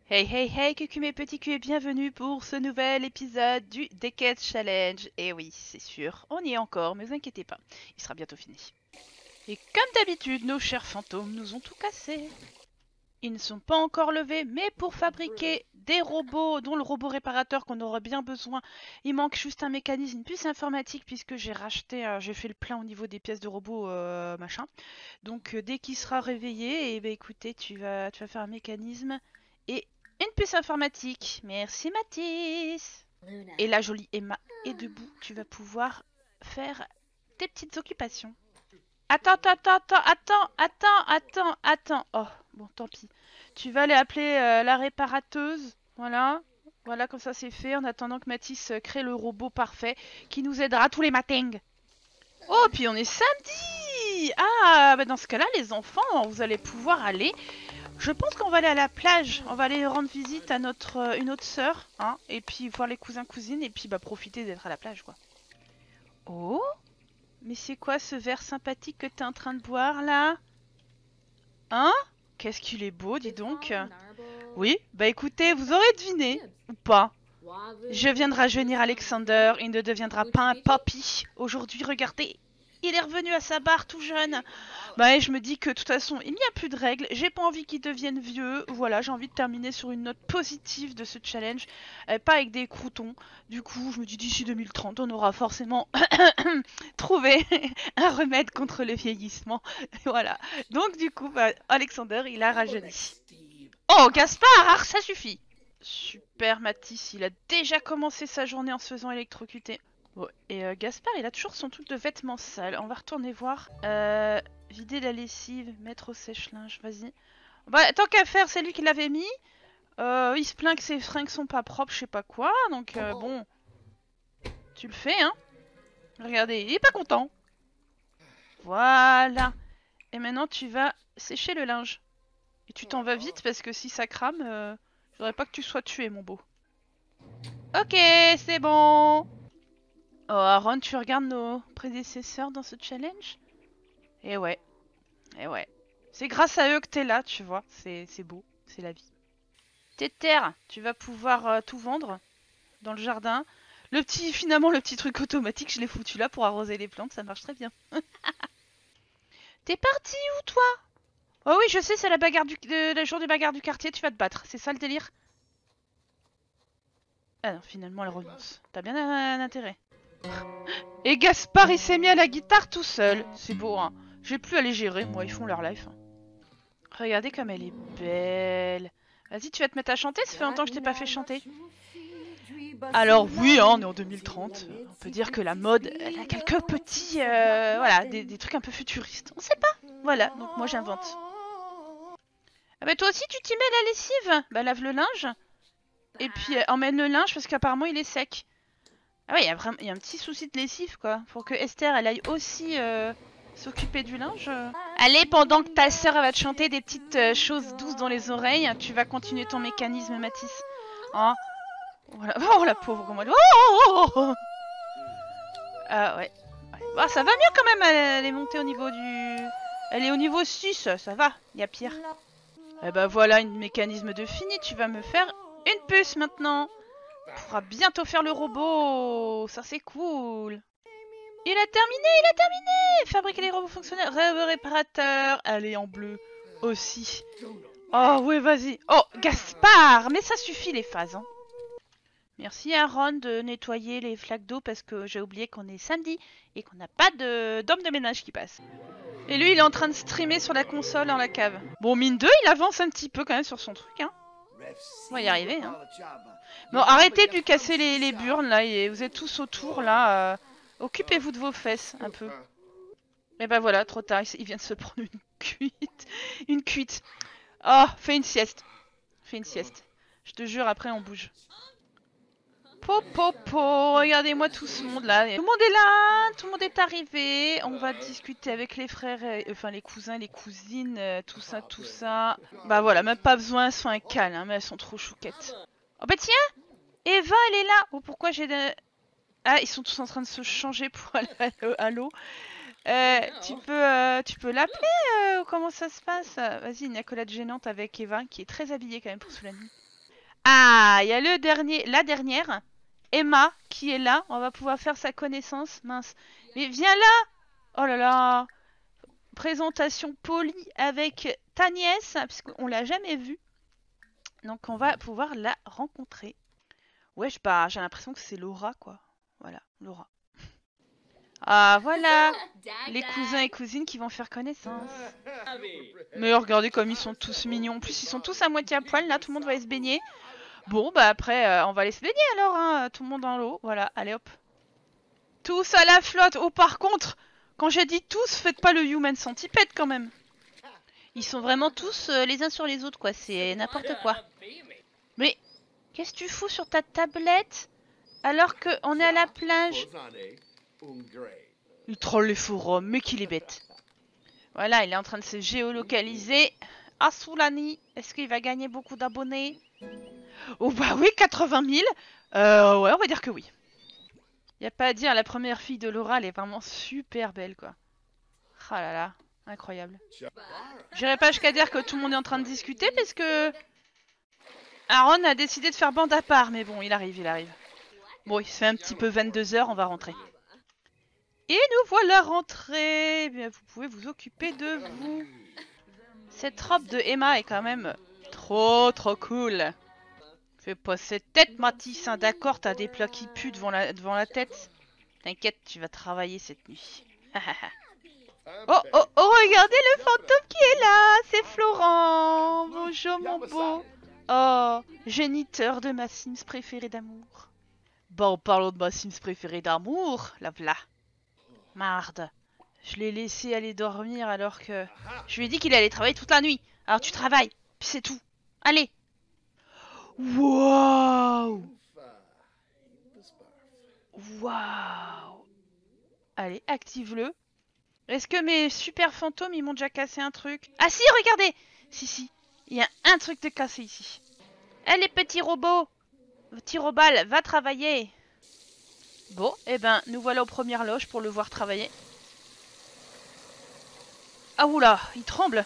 Hey hey hey, coucou mes petits culs et bienvenue pour ce nouvel épisode du Decade Challenge. Et oui, c'est sûr, on y est encore, mais vous inquiétez pas, il sera bientôt fini. Et comme d'habitude, nos chers fantômes nous ont tout cassé. Ils ne sont pas encore levés, mais pour fabriquer des robots, dont le robot réparateur qu'on aurait bien besoin, il manque juste un mécanisme, une puce informatique, puisque j'ai racheté, j'ai fait le plein au niveau des pièces de robot, machin. Donc dès qu'il sera réveillé, et ben écoutez, tu vas faire un mécanisme et une puce informatique. Merci Mathis. Et la jolie Emma est debout. Tu vas pouvoir faire tes petites occupations. Attends. Oh, bon, tant pis. Tu vas aller appeler la réparateuse. Voilà. Voilà, comme ça c'est fait. En attendant que Mathis crée le robot parfait qui nous aidera tous les matins. Oh, puis on est samedi. Ah, bah dans ce cas-là, les enfants, vous allez pouvoir aller. Je pense qu'on va aller à la plage. On va aller rendre visite à notre une autre sœur, hein, et puis voir les cousins cousines, et puis bah profiter d'être à la plage, quoi. Oh, mais c'est quoi ce verre sympathique que t'es en train de boire là? Hein? Qu'est-ce qu'il est beau, dis donc. Oui, bah écoutez, vous aurez deviné ou pas. Je viens de rajeunir Alexander, il ne deviendra pas un papy. Aujourd'hui, regardez, il est revenu à sa barre tout jeune. Bah et je me dis que de toute façon, il n'y a plus de règles, j'ai pas envie qu'il devienne vieux. Voilà, j'ai envie de terminer sur une note positive de ce challenge, pas avec des croutons. Du coup, je me dis d'ici 2030, on aura forcément trouvé un remède contre le vieillissement. Voilà. Donc du coup, bah, Alexander, il a rajeuni. Oh, Gaspard, ça suffit. Super, Mathis, il a déjà commencé sa journée en se faisant électrocuter. Bon, et Gaspard, il a toujours son truc de vêtements sales. On va retourner voir. Vider la lessive, mettre au sèche-linge, vas-y. Bah, tant qu'à faire, c'est lui qui l'avait mis. Il se plaint que ses fringues sont pas propres, je sais pas quoi. Donc, bon, tu le fais, hein. Regardez, il est pas content. Voilà. Et maintenant, tu vas sécher le linge. Et tu t'en vas vite parce que si ça crame, je voudrais pas que tu sois tué, mon beau. Ok, c'est bon. Oh, Aaron, tu regardes nos prédécesseurs dans ce challenge? Eh ouais, eh ouais. C'est grâce à eux que t'es là, tu vois. C'est beau, c'est la vie. Téter, tu vas pouvoir tout vendre dans le jardin. Finalement, le petit truc automatique, je l'ai foutu là pour arroser les plantes, ça marche très bien. T'es parti où, toi? Oh oui, je sais, c'est le jour des bagarres du quartier, tu vas te battre. C'est ça le délire? Ah non, finalement, elle renonce. T'as bien un intérêt. Et Gaspard, il s'est mis à la guitare tout seul. C'est beau, hein. J'ai plus à les gérer, moi, ils font leur life. Regardez comme elle est belle. Vas-y, tu vas te mettre à chanter, ça fait longtemps que je t'ai pas fait chanter. Alors oui, hein, on est en 2030. On peut dire que la mode, elle a quelques petits, voilà, des trucs un peu futuristes. On sait pas. Voilà, donc moi j'invente. Ah bah toi aussi tu t'y mets la lessive. Bah lave le linge. Et puis emmène le linge parce qu'apparemment il est sec. Ah ouais, il y a un petit souci de lessive quoi. Pour que Esther elle aille aussi s'occuper du linge. Allez, pendant que ta sœur va te chanter des petites choses douces dans les oreilles, tu vas continuer ton mécanisme, Mathis. Hein? Voilà. Oh la pauvre comment elle... Oh ouais. Ouais. Bah, ça va mieux quand même, elle est montée au niveau du... Elle est au niveau 6, ça va, il y a pire. Et bah voilà, un mécanisme de fini, tu vas me faire une puce maintenant. On pourra bientôt faire le robot, ça c'est cool. Il a terminé. Fabriquer les robots fonctionnels, réparateur, elle est en bleu aussi. Oh ouais, vas-y. Oh, Gaspard, mais ça suffit les phases, hein. Merci Aaron de nettoyer les flaques d'eau parce que j'ai oublié qu'on est samedi et qu'on n'a pas d'homme de ménage qui passe. Et lui, il est en train de streamer sur la console dans la cave. Bon, mine 2, il avance un petit peu quand même sur son truc, hein. On va y arriver, hein. Bon, arrêtez de lui casser les burnes, là. Et vous êtes tous autour, là. Occupez-vous de vos fesses, un peu. Et ben voilà, trop tard. Il vient de se prendre une cuite. Une cuite. Oh, fais une sieste. Fais une sieste. Je te jure, après, on bouge. Popopo, regardez-moi tout ce monde là. Tout le monde est là, tout le monde est arrivé. On va discuter avec les frères, enfin les cousins, les cousines, tout ça, tout ça. Bah voilà, même pas besoin, elles sont un câlin, hein, mais elles sont trop chouquettes. Oh bah tiens, Eva elle est là. Oh pourquoi j'ai de... Ah, ils sont tous en train de se changer pour aller à l'eau. Tu peux l'appeler ou comment ça se passe? Vas-y, une accolade gênante avec Eva qui est très habillée quand même pour sous la nuit. Ah, il y a la dernière, Emma, qui est là. On va pouvoir faire sa connaissance. Mince. Mais viens là! Oh là là! Présentation polie avec ta nièce, parce qu'on l'a jamais vue. Donc on va pouvoir la rencontrer. Ouais, j'ai l'impression que c'est Laura, quoi. Voilà, Laura. Ah, voilà! Les cousins et cousines qui vont faire connaissance. Mais regardez comme ils sont tous mignons. En plus, ils sont tous à moitié à poil, là, tout le monde va aller se baigner. Bon, bah après, on va aller se baigner alors, hein. Tout le monde dans l'eau. Voilà, allez hop. Tous à la flotte. Oh, par contre, quand j'ai dit tous, faites pas le human centipede quand même. Ils sont vraiment tous les uns sur les autres, quoi. C'est n'importe quoi. Mais, qu'est-ce que tu fous sur ta tablette alors qu'on est à la plage? Il troll les forums, mais qu'il est bête. Voilà, il est en train de se géolocaliser. Ah, Soulani, est-ce qu'il va gagner beaucoup d'abonnés? Oh bah oui, 80 000. Ouais, on va dire que oui. Y a pas à dire, la première fille de Laura, elle est vraiment super belle, quoi. Ah là là, incroyable. J'irai pas jusqu'à dire que tout le monde est en train de discuter, parce que Aaron a décidé de faire bande à part, mais bon, il arrive. Bon, il se fait un petit peu 22 h, on va rentrer. Et nous voilà rentrés. Eh bien, vous pouvez vous occuper de vous. Cette robe de Emma est quand même trop cool. Fais pas cette tête, Mathis, hein, d'accord, t'as des plats qui puent devant la tête. T'inquiète, tu vas travailler cette nuit. Oh, regardez le fantôme qui est là. C'est Florent. Bonjour, mon beau. Oh, géniteur de ma Sims préférée d'amour. Bon, parlons de ma Sims préférée d'amour. La voilà. Marde. Je l'ai laissé aller dormir alors que... Je lui ai dit qu'il allait travailler toute la nuit. Alors tu travailles, puis c'est tout. Allez. Waouh. Waouh. Allez, active-le. Est-ce que mes super fantômes, ils m'ont déjà cassé un truc? Ah si, regardez. Si. Il y a un truc de cassé ici. Allez, petit robot. Petit robal, va travailler. Bon, eh ben, nous voilà aux premières loges pour le voir travailler. Ah oula, il tremble.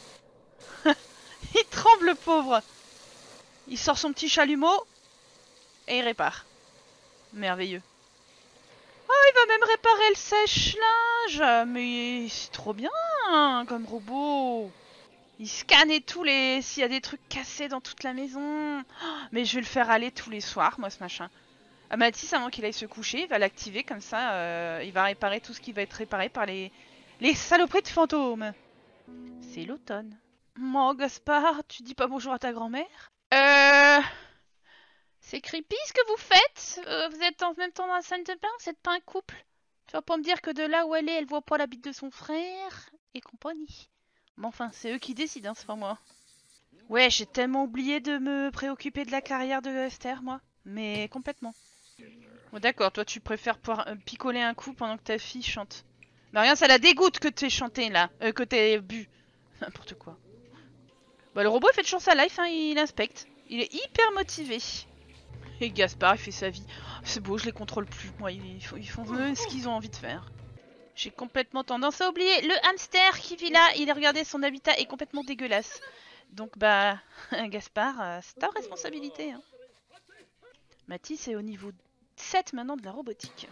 Il tremble, le pauvre. Il sort son petit chalumeau et il répare. Merveilleux. Oh, il va même réparer le sèche-linge. Mais c'est trop bien comme robot. Il scanne et tout s'il y a des trucs cassés dans toute la maison. Oh, mais je vais le faire aller tous les soirs, moi, ce machin. Mathis, avant qu'il aille se coucher, il va l'activer comme ça. Il va réparer tout ce qui va être réparé par les saloperies de fantômes. C'est l'automne. Moi, Gaspard, tu dis pas bonjour à ta grand-mère? C'est creepy ce que vous faites. Vous êtes en même temps dans la salle de bain, vous êtes pas un couple. Tu vas pas me dire que de là où elle voit pas la bite de son frère et compagnie. Mais enfin, c'est eux qui décident, hein, c'est pas moi. Ouais, j'ai tellement oublié de me préoccuper de la carrière de Esther, moi. Mais complètement. Bon, d'accord, toi tu préfères pouvoir picoler un coup pendant que ta fille chante. Mais rien, ça la dégoûte que t'aies chanté là, que t'aies bu. N'importe quoi. Bah, le robot il fait toujours sa life, hein, il inspecte. Il est hyper motivé. Et Gaspard il fait sa vie. C'est beau, je les contrôle plus. Moi, ils font ce qu'ils ont envie de faire. J'ai complètement tendance à oublier le hamster qui vit là. Regardez, son habitat est complètement dégueulasse. Donc bah, Gaspard, c'est ta responsabilité. Hein. Mathis est au niveau 7 maintenant de la robotique.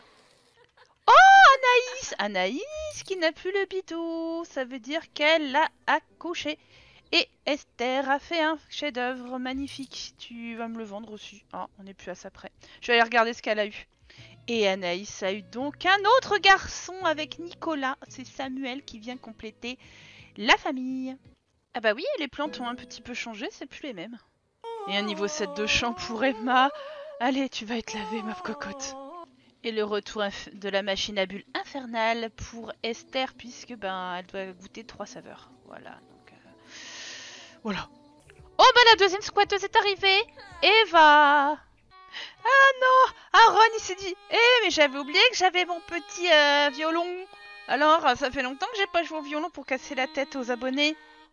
Oh, Anaïs qui n'a plus le bidou. Ça veut dire qu'elle l'a accouché. Et Esther a fait un chef-d'œuvre magnifique. Tu vas me le vendre aussi. Ah, on n'est plus à ça près. Je vais aller regarder ce qu'elle a eu. Et Anaïs a eu donc un autre garçon avec Nicolas. C'est Samuel qui vient compléter la famille. Ah bah oui, les plantes ont un petit peu changé, c'est plus les mêmes. Et un niveau 7 de champ pour Emma. Allez, tu vas être lavée, ma cocotte. Et le retour de la machine à bulles infernale pour Esther, puisque ben elle doit goûter 3 saveurs. Voilà. Voilà. Oh bah la deuxième squatteuse est arrivée. Eva. Ah non, Aaron il s'est dit mais j'avais oublié que j'avais mon petit violon. Alors ça fait longtemps que j'ai pas joué au violon pour casser la tête aux abonnés.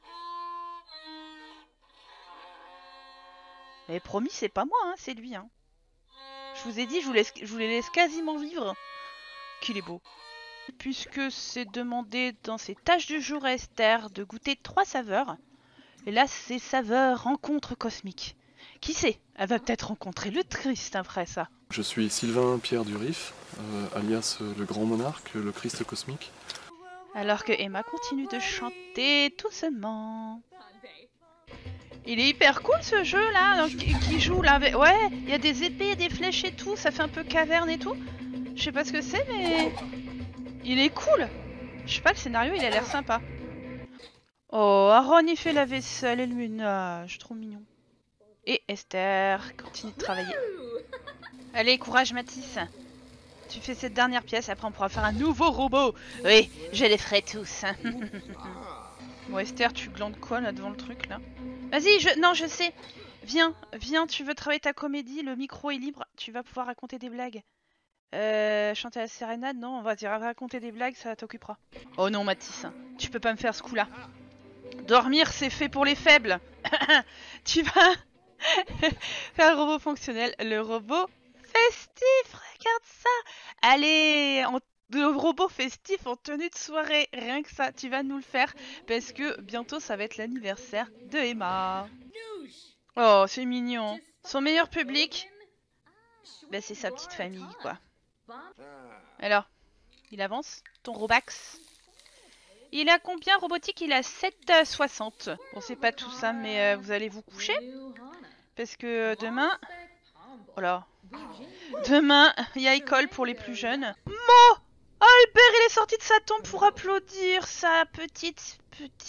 Mais promis c'est pas moi, hein, c'est lui. Hein. Je vous ai dit, je vous les laisse quasiment vivre. Qu'il est beau. Puisque c'est demandé dans ses tâches du jour à Esther de goûter 3 saveurs. Et là c'est saveur rencontre cosmique. Qui sait? Elle va peut-être rencontrer le Christ après ça. Je suis Sylvain Pierre Durif, alias le Grand Monarque, le Christ cosmique. Alors que Emma continue de chanter doucement. Il est hyper cool ce jeu là, qui joue là. Ouais, il y a des épées, des flèches et tout, ça fait un peu caverne et tout. Je sais pas ce que c'est, mais il est cool. Je sais pas, le scénario il a l'air sympa. Oh, Aaron il fait la vaisselle et le ménage, trop mignon. Et Esther continue de travailler. Allez, courage Mathis. Tu fais cette dernière pièce, après on pourra faire un nouveau robot. Oui, je les ferai tous. Bon Esther, tu glandes quoi là devant le truc là? Vas-y, non je sais. Viens, tu veux travailler ta comédie, le micro est libre, tu vas pouvoir raconter des blagues. Chanter la sérénade, non, on va dire raconter des blagues, ça t'occupera. Oh non Mathis, tu peux pas me faire ce coup là. Dormir c'est fait pour les faibles. Tu vas faire un robot fonctionnel, le robot festif, regarde ça. Allez, le robot festif en tenue de soirée, rien que ça, tu vas nous le faire parce que bientôt ça va être l'anniversaire de Emma. Oh, c'est mignon. Son meilleur public, bah, c'est sa petite famille quoi. Alors, il avance, ton Robax. Il a combien robotique? Il a 7,60. Bon, c'est pas tout ça, mais vous allez vous coucher parce que demain... Oh là. Demain, il y a école pour les plus jeunes. Mo! Albert, il est sorti de sa tombe pour applaudir sa petite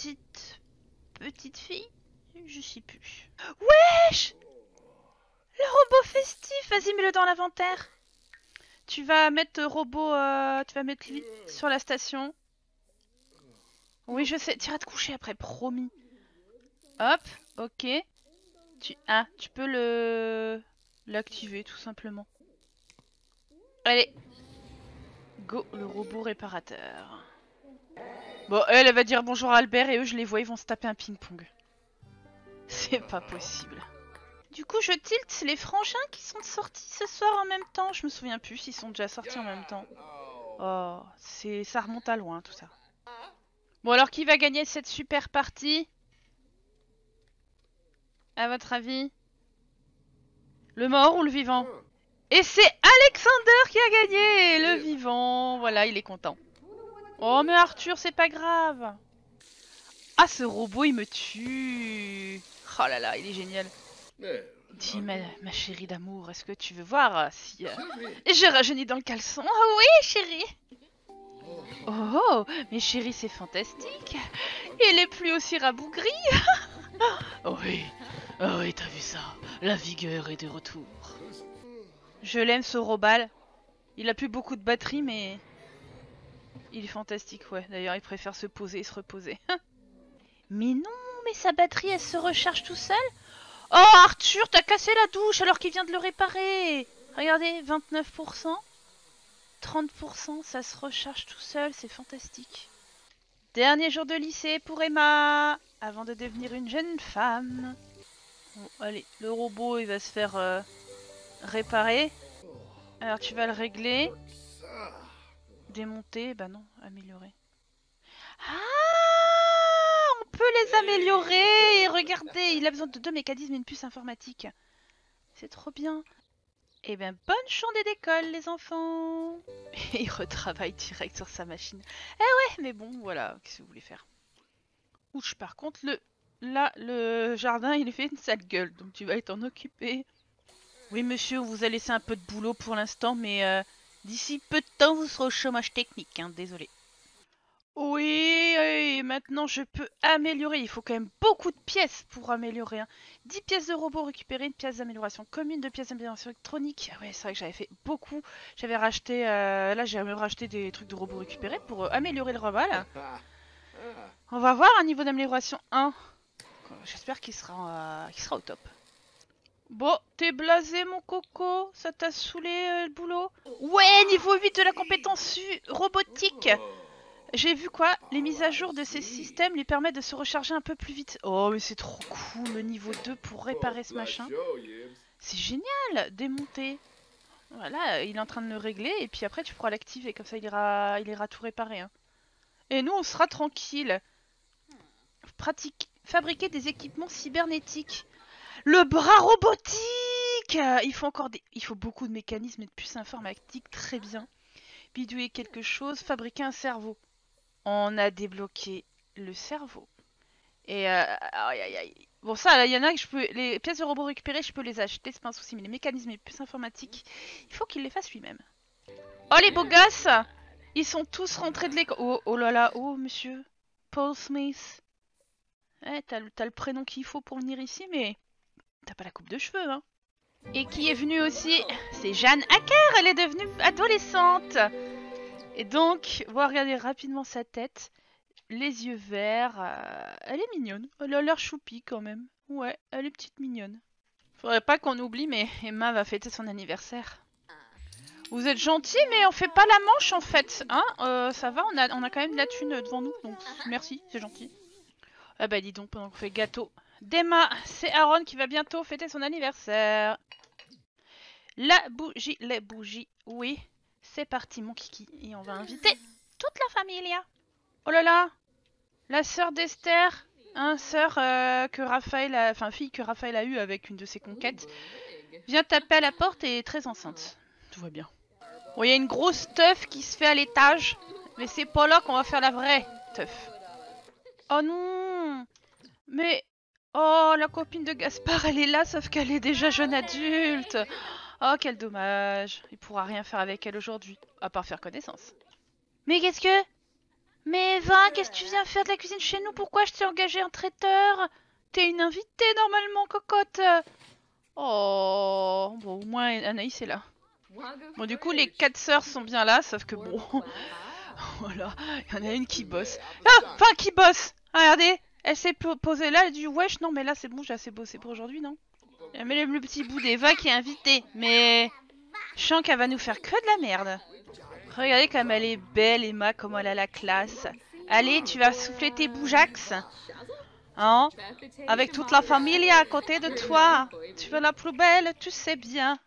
fille. Je sais plus. Wesh! Le robot festif, vas-y, mets-le dans l'inventaire. Tu vas mettre robot, tu vas mettre lui sur la station. Oui, je sais, tu iras te coucher après, promis. Hop, ok. Tu peux l'activer tout simplement. Allez. Go, le robot réparateur. Bon, elle va dire bonjour à Albert et eux, je les vois, ils vont se taper un ping-pong. C'est pas possible. Du coup, je tilte les frangins qui sont sortis ce soir en même temps. Je me souviens plus s'ils sont déjà sortis en même temps. Oh, ça remonte à loin tout ça. Bon, alors qui va gagner cette super partie? À votre avis? Le mort ou le vivant? Et c'est Alexander qui a gagné! Le vivant, voilà, il est content. Oh, mais Arthur, c'est pas grave. Ah, ce robot, il me tue. Oh là là, il est génial. Dis, ma chérie d'amour, est-ce que tu veux voir si j'ai rajeuni dans le caleçon? Ah oui, chérie. Oh, mais chérie, c'est fantastique. Il est plus aussi rabougri. Oh oui, t'as vu ça? La vigueur est de retour. Je l'aime ce robal. Il a plus beaucoup de batterie, mais il est fantastique, ouais. D'ailleurs, il préfère se poser et se reposer. Mais non, mais sa batterie, elle se recharge tout seul. Oh, Arthur, t'as cassé la douche alors qu'il vient de le réparer. Regardez, 29%, 30%, ça se recharge tout seul, c'est fantastique. Dernier jour de lycée pour Emma, avant de devenir une jeune femme. Bon, allez, le robot, il va se faire réparer. Alors, tu vas le régler. Démonter, bah non, améliorer. Ah, on peut les améliorer. Regardez, il a besoin de 2 mécanismes et une puce informatique. C'est trop bien. Eh bien, bonne journée d'école, les enfants. Et il retravaille direct sur sa machine. Eh ouais, mais bon, voilà, qu'est-ce que vous voulez faire? Ouch, par contre, le jardin, il fait une sale gueule, donc tu vas t'en occuper. Oui, monsieur, on vous a laissé un peu de boulot pour l'instant, mais d'ici peu de temps, vous serez au chômage technique, hein, désolé. Oui, et maintenant je peux améliorer. Il faut quand même beaucoup de pièces pour améliorer. 10 pièces de robot récupérées, une pièce d'amélioration commune, 2 pièces d'amélioration électronique. Ah ouais, c'est vrai que j'avais fait beaucoup. J'avais racheté, là j'ai même racheté des trucs de robots récupérés pour améliorer le robot. On va voir un niveau d'amélioration 1. J'espère qu'il sera au top. Bon, t'es blasé mon coco? Ça t'a saoulé le boulot? Ouais, niveau 8 de la compétence robotique. J'ai vu quoi? Les mises à jour de ces systèmes lui permettent de se recharger un peu plus vite. Oh, mais c'est trop cool, le niveau 2 pour réparer ce machin. C'est génial, démonter. Voilà, il est en train de le régler et puis après tu pourras l'activer. Comme ça, il ira tout réparer. Hein. Et nous, on sera tranquille. Fabriquer des équipements cybernétiques. Le bras robotique. Il faut encore il faut beaucoup de mécanismes et de puces informatiques, très bien. Bidouiller quelque chose, fabriquer un cerveau. On a débloqué le cerveau. Et aïe aïe aïe. Bon ça, il y en a que je peux... Les pièces de robot récupérées, je peux les acheter, c'est pas un souci. Mais les mécanismes et les puces informatiques, il faut qu'il les fasse lui-même. Oh les beaux gosses! Ils sont tous rentrés de l'école. Oh, oh là là, oh monsieur. Paul Smith. Eh, t'as le prénom qu'il faut pour venir ici, mais t'as pas la coupe de cheveux, hein. Et qui est venue aussi, c'est Jeanne Hacker, elle est devenue adolescente. Et donc, on va regarder rapidement sa tête. Les yeux verts, elle est mignonne. Elle a l'air choupie quand même. Ouais, elle est petite mignonne. Faudrait pas qu'on oublie, mais Emma va fêter son anniversaire. Vous êtes gentils, mais on fait pas la manche en fait. Hein, ça va, on a quand même de la thune devant nous, donc merci, c'est gentil. Ah bah dis donc, pendant qu'on fait gâteau d'Emma, c'est Aaron qui va bientôt fêter son anniversaire. Les bougies, oui. C'est parti mon kiki. Et on va inviter toute la famille. Oh là là, la sœur d'Esther, sœur que Raphaël a... Enfin, fille que Raphaël a eue avec une de ses conquêtes, vient taper à la porte et est très enceinte. Tout va bien. Bon, il y a une grosse teuf qui se fait à l'étage, mais c'est pas là qu'on va faire la vraie teuf. Oh non! Mais... Oh, la copine de Gaspard, elle est là, sauf qu'elle est déjà jeune adulte. Oh, quel dommage. Il pourra rien faire avec elle aujourd'hui, à part faire connaissance. Mais qu'est-ce que... Mais Eva, qu'est-ce que tu viens faire de la cuisine chez nous? Pourquoi je t'ai engagé en traiteur? T'es une invitée normalement, cocotte. Oh, bon, au moins Anaïs est là. Bon, du coup, les 4 sœurs sont bien là, sauf que bon... Voilà, il y en a une qui bosse. Ah, enfin, qui bosse. Regardez, elle s'est posée là, elle dit wesh, non mais là c'est bon, j'ai assez bossé pour aujourd'hui, non? Elle met le petit bout d'Eva qui est invitée, mais je sens qu'elle va nous faire que de la merde. Regardez comme elle est belle, Emma, comment elle a la classe. Allez, tu vas souffler tes bougeax, hein? Avec toute la famille à côté de toi. Tu veux la plus belle, tu sais bien.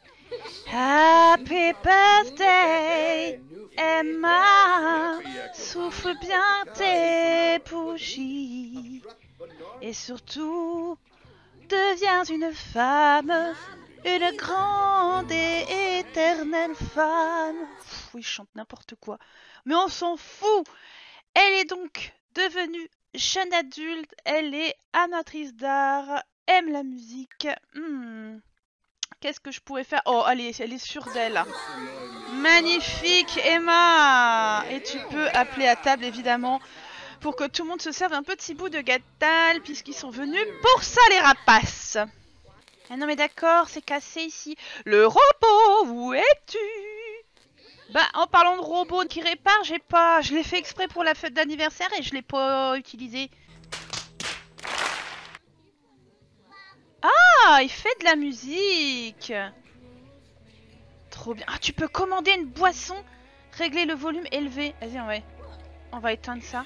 Happy birthday, Emma, souffle bien tes bougies et surtout deviens une femme, une grande et éternelle femme. Pff, oui, je chante n'importe quoi, mais on s'en fout. Elle est donc devenue jeune adulte, elle est amatrice d'art, aime la musique. Qu'est-ce que je pourrais faire? Oh, allez, elle est sûre d'elle. Magnifique, Emma! Et tu peux appeler à table, évidemment, pour que tout le monde se serve un petit bout de gâteau, puisqu'ils sont venus pour ça, les rapaces. Ah non, mais d'accord, c'est cassé ici. Le robot, où es-tu? Bah, en parlant de robot qui répare, je l'ai fait exprès pour la fête d'anniversaire et je l'ai pas utilisé. Ah, il fait de la musique. Trop bien. Ah, tu peux commander une boisson, régler le volume élevé. Vas-y, on va éteindre ça.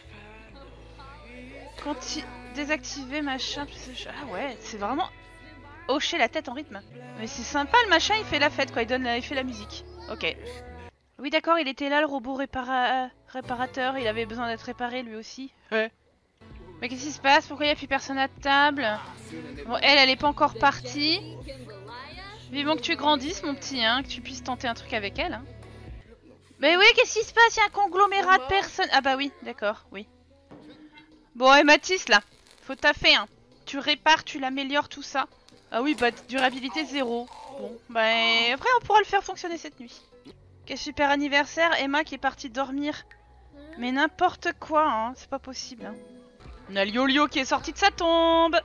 Désactiver machin. Ah ouais, c'est vraiment hocher la tête en rythme. Mais c'est sympa, le machin, il fait la fête, quoi. Il fait la musique. Ok. Oui, d'accord, il était là, le robot réparateur. Il avait besoin d'être réparé, lui aussi. Ouais. Mais qu'est-ce qui se passe? Pourquoi il n'y a plus personne à table? Bon, elle est pas encore partie. Vivement que tu grandisses, mon petit, hein, que tu puisses tenter un truc avec elle. Hein. Mais oui, qu'est-ce qui se passe? Il y a un conglomérat de personnes. Ah bah oui, d'accord, oui. Bon, et Mathis, là, faut taffer, hein. Tu répares, tu l'améliores, tout ça. Ah oui, bah, durabilité 0. Bon, bah, après, on pourra le faire fonctionner cette nuit. Quel super anniversaire, Emma qui est partie dormir. Mais n'importe quoi, hein, c'est pas possible, hein. On a Lio qui est sorti de sa tombe.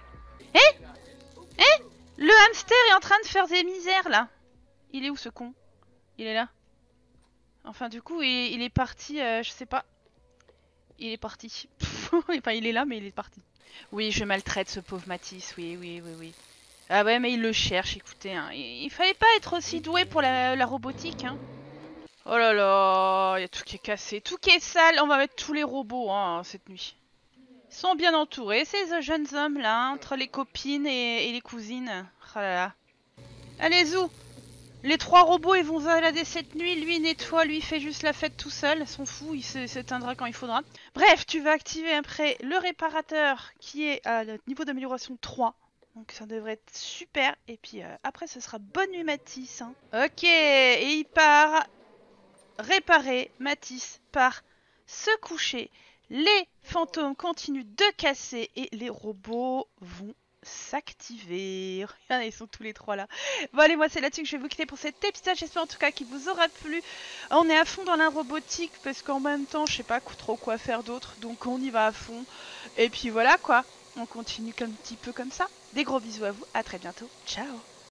Le hamster est en train de faire des misères là. Il est où ce con? Il est là. Enfin du coup il est parti, je sais pas. Il est parti. Enfin il est là mais il est parti. Oui je maltraite ce pauvre Mathis, oui. Ah ouais mais il le cherche, écoutez. Hein. Il fallait pas être aussi doué pour la robotique. Hein. Oh là là, il y a tout qui est cassé, tout qui est sale. On va mettre tous les robots hein, cette nuit. Ils sont bien entourés, ces jeunes hommes là, entre les copines et les cousines. Oh là là. Allez Zou, les 3 robots ils vont se balader cette nuit, lui nettoie, lui fait juste la fête tout seul, s'en fout, il s'éteindra quand il faudra. Bref, tu vas activer après le réparateur qui est à niveau d'amélioration 3. Donc ça devrait être super. Et puis après, ce sera bonne nuit, Mathis. Hein. Ok, et il part réparer. Mathis part se coucher. Les fantômes continuent de casser et les robots vont s'activer. Regardez, ils sont tous les trois là. Bon allez, moi c'est là-dessus que je vais vous quitter pour cet épisode. J'espère en tout cas qu'il vous aura plu. On est à fond dans la robotique parce qu'en même temps, je sais pas trop quoi faire d'autre. Donc on y va à fond. Et puis voilà quoi. On continue un petit peu comme ça. Des gros bisous à vous. À très bientôt. Ciao.